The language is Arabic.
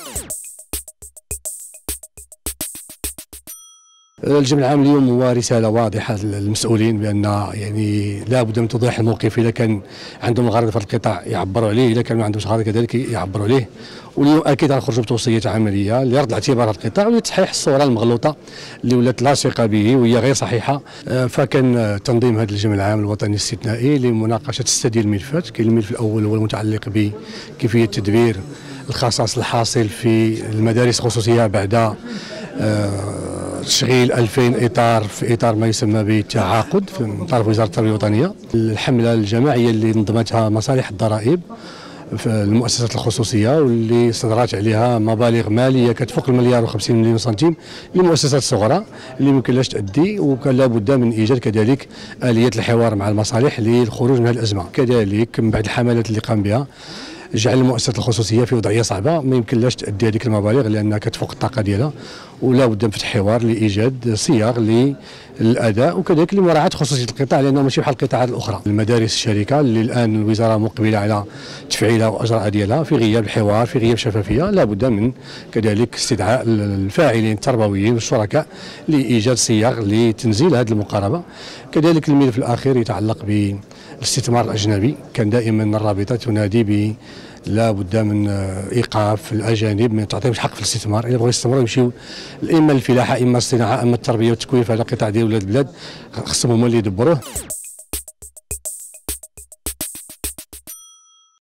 الجمع العام اليوم هو رسالة واضحة للمسؤولين بأن يعني لا بد من توضيح الموقف. إذا كان عندهم الغرض في القطاع يعبروا عليه، إذا كان ما عندهمش غرض كذلك يعبروا عليه. واليوم أكيد غنخرجوا بتوصيات عملية لرد اعتبار القطاع ولتصحيح الصورة المغلوطة اللي ولات لاصقة به وهي غير صحيحة. فكان تنظيم هذا الجمع العام الوطني الاستثنائي لمناقشة 6 ديال الملفات. كاين الملف الأول هو المتعلق بكيفية تدبير الخصاص الحاصل في المدارس الخصوصية بعد تشغيل 2000 اطار في اطار ما يسمى بالتعاقد من طرف وزاره التربيه الوطنيه. الحمله الجماعيه اللي نظمتها مصالح الضرائب في المؤسسات الخصوصيه واللي صدرت عليها مبالغ ماليه كتفوق المليار و50 مليون سنتيم للمؤسسات الصغرى اللي ممكن لاش تؤدي، وكان لابد من ايجاد كذلك اليات الحوار مع المصالح للخروج من هذه الازمه. كذلك من بعد الحملات اللي قام بها جعل المؤسسات الخصوصيه في وضعيه صعبه ما يمكنلاش تؤدي هذيك المبالغ لانها كتفوق الطاقه ديالها، ولا بد من فتح حوار لايجاد صيغ للاداء وكذلك لمراعاه خصوصيه القطاع لانه ماشي بحال القطاعات الاخرى. المدارس الشركه اللي الان الوزاره مقبله على تفعيلها واجراء ديالها في غياب الحوار في غياب الشفافيه، لا بد من كذلك استدعاء الفاعلين التربويين والشركاء لايجاد صيغ لتنزيل هذه المقاربه. كذلك الملف الاخير يتعلق بالاستثمار الاجنبي. كان دائما الرابطه تنادي ب لا بد من ايقاف الاجانب من تعطيهم الحق في الاستثمار. الا بغاو يستثمروا يمشيو اما الفلاحه اما الصناعه اما التربيه والتكوين في هذا القطاع ديال ولاد البلاد، خصهم هما اللي يدبروه.